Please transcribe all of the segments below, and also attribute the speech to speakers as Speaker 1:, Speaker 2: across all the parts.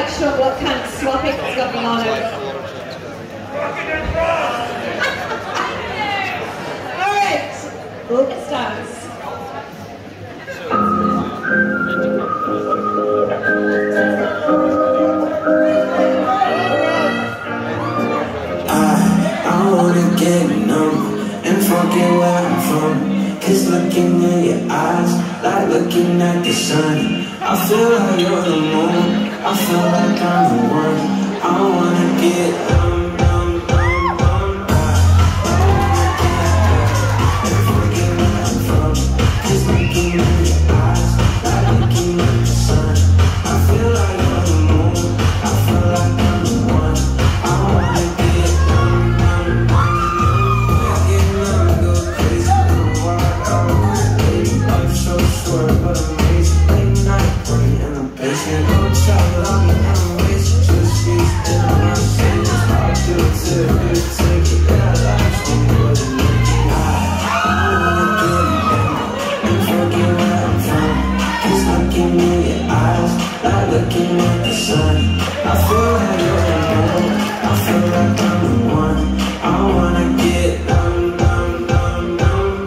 Speaker 1: quite sure what kind of swapping is going on over there. Alright, let's dance.
Speaker 2: I wanna get numb and forget where I'm from. Cause looking in your eyes, like looking at the sun. I feel like you're the moon, I feel like I'm the one. I wanna get numb. Looking at the sun, I feel like you're the moon, I feel like I'm the one. I wanna get numb, numb, numb, numb.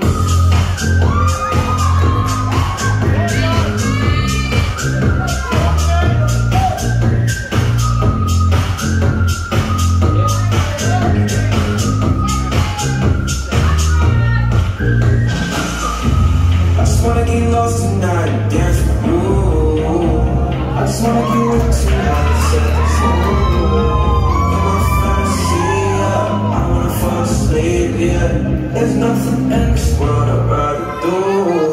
Speaker 2: I just wanna get lost tonight and dance with you. I just wanna get with you you're my fantasy, yeah. I wanna fall asleep, yeah. There's nothing in this world I'd rather do.